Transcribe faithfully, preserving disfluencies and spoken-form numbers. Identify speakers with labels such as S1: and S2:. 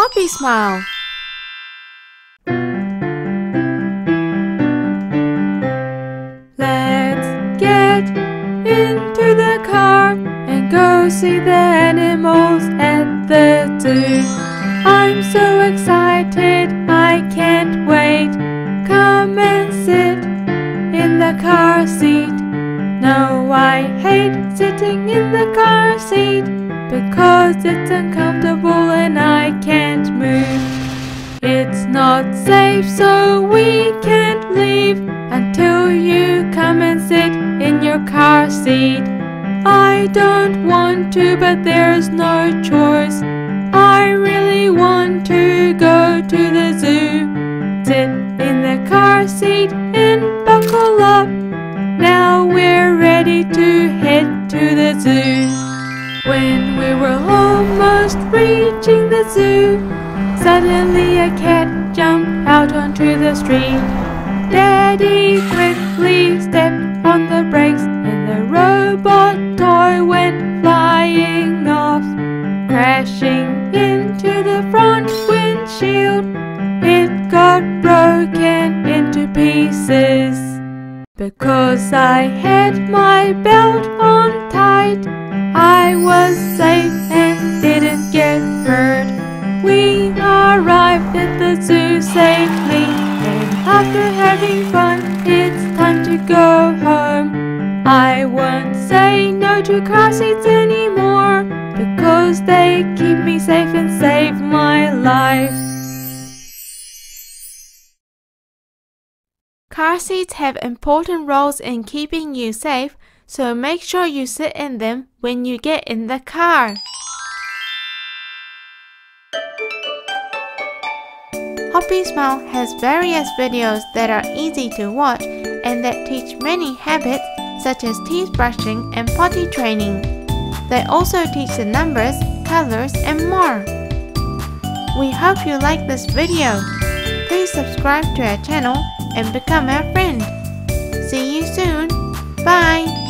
S1: Hoppy Smile.
S2: Let's get into the car and go see the animals at the zoo. I'm so excited, I can't wait. Come and sit in the car seat. No, I hate sitting in the car seat because it's uncomfortable and I can't move. It's not safe, so we can't leave until you come and sit in your car seat. I don't want to, but there's no choice. I really want to go to the zoo. Sit in the car seat and buckle up. Now we're ready to head to the zoo. When we were almost reaching the zoo, suddenly a cat jumped out onto the street. Daddy quickly stepped on the brakes and the robot toy went flying off, crashing into the front windshield. It got broken into pieces. Because I had my belt on tight, I was safe and didn't get hurt. We arrived at the zoo safely, and after having fun, it's time to go home. I won't say no to car seats anymore, because they keep me safe and save my life.
S1: Car seats have important roles in keeping you safe, so make sure you sit in them when you get in the car. Hoppy Smile has various videos that are easy to watch and that teach many habits such as teeth brushing and potty training. They also teach the numbers, colors, and more. We hope you like this video. Please subscribe to our channel and become our friend. See you soon. Bye!